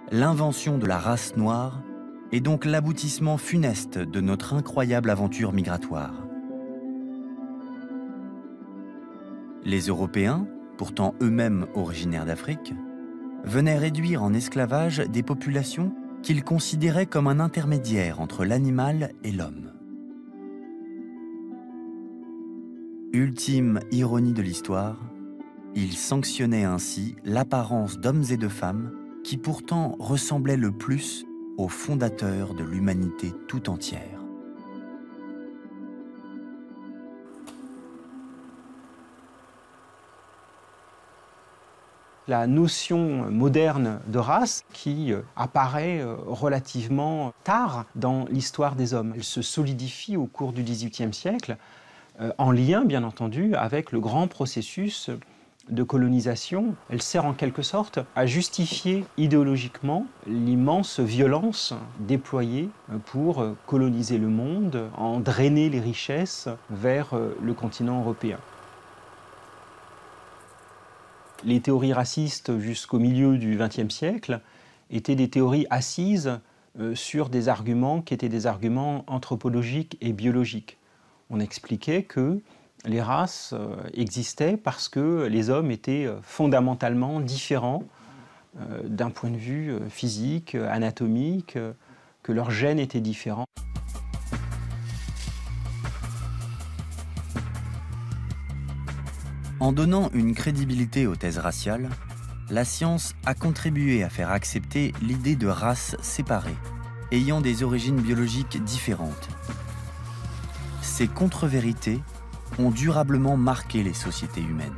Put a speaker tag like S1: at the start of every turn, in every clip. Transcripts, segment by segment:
S1: l'invention de la race noire est donc l'aboutissement funeste de notre incroyable aventure migratoire. Les Européens, pourtant eux-mêmes originaires d'Afrique, venaient réduire en esclavage des populations qu'ils considéraient comme un intermédiaire entre l'animal et l'homme. Ultime ironie de l'histoire, ils sanctionnaient ainsi l'apparence d'hommes et de femmes qui pourtant ressemblaient le plus aux fondateurs de l'humanité tout entière.
S2: La notion moderne de race qui apparaît relativement tard dans l'histoire des hommes. Elle se solidifie au cours du XVIIIe siècle, en lien, bien entendu, avec le grand processus de colonisation. Elle sert en quelque sorte à justifier idéologiquement l'immense violence déployée pour coloniser le monde, en drainer les richesses vers le continent européen. Les théories racistes jusqu'au milieu du XXe siècle étaient des théories assises sur des arguments qui étaient des arguments anthropologiques et biologiques. On expliquait que les races existaient parce que les hommes étaient fondamentalement différents d'un point de vue physique, anatomique, que leurs gènes étaient différents.
S1: En donnant une crédibilité aux thèses raciales, la science a contribué à faire accepter l'idée de races séparées, ayant des origines biologiques différentes. Ces contre-vérités ont durablement marqué les sociétés humaines.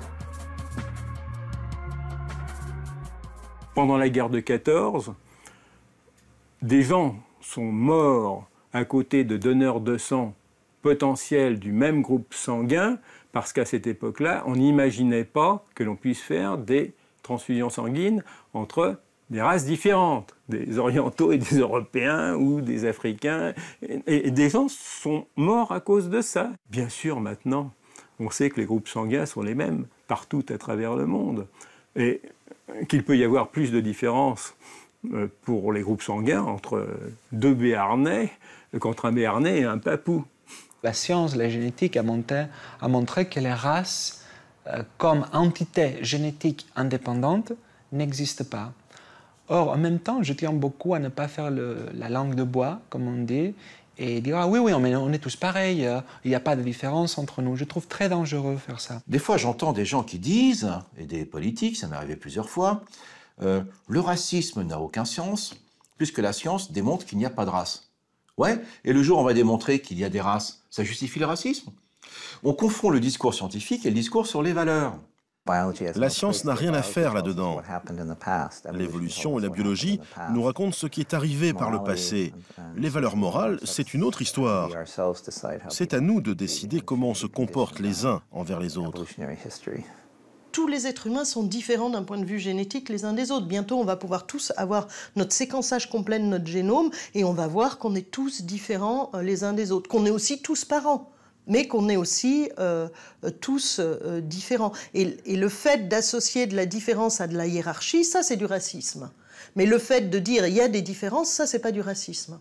S3: Pendant la guerre de 14, des gens sont morts à côté de donneurs de sang potentiels du même groupe sanguin, parce qu'à cette époque-là, on n'imaginait pas que l'on puisse faire des transfusions sanguines entre des races différentes, des Orientaux et des Européens ou des Africains. Et des gens sont morts à cause de ça. Bien sûr, maintenant, on sait que les groupes sanguins sont les mêmes partout à travers le monde. Et qu'il peut y avoir plus de différences pour les groupes sanguins entre deux Béarnais qu'entre un Béarnais et un Papou.
S4: La science, la génétique a montré que les races, comme entités génétiques indépendantes, n'existent pas. Or, en même temps, je tiens beaucoup à ne pas faire la langue de bois, comme on dit, et dire « Ah oui, on est tous pareils, il n'y a pas de différence entre nous ». Je trouve très dangereux de faire ça.
S5: Des fois, j'entends des gens qui disent, et des politiques, ça m'est arrivé plusieurs fois, le racisme n'a aucun sens, puisque la science démontre qu'il n'y a pas de race. Ouais, et le jour où on va démontrer qu'il y a des races, ça justifie le racisme. On confond le discours scientifique et le discours sur les valeurs.
S6: La science n'a rien à faire là-dedans. L'évolution et la biologie nous racontent ce qui est arrivé par le passé. Les valeurs morales, c'est une autre histoire. C'est à nous de décider comment se comportent les uns envers les autres.
S7: Tous les êtres humains sont différents d'un point de vue génétique les uns des autres. Bientôt, on va pouvoir tous avoir notre séquençage complet de notre génome et on va voir qu'on est tous différents les uns des autres, qu'on est aussi tous parents, mais qu'on est aussi tous différents. Et le fait d'associer de la différence à de la hiérarchie, ça c'est du racisme. Mais le fait de dire il y a des différences, ça c'est pas du racisme.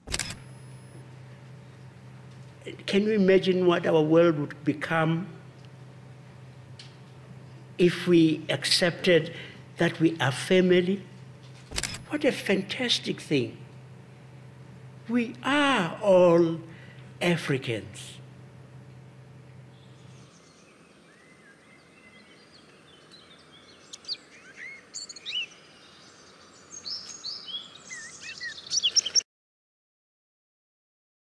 S8: Can you imagine what our world would become if we accepted that we are family? What a fantastic thing. We are all Africans.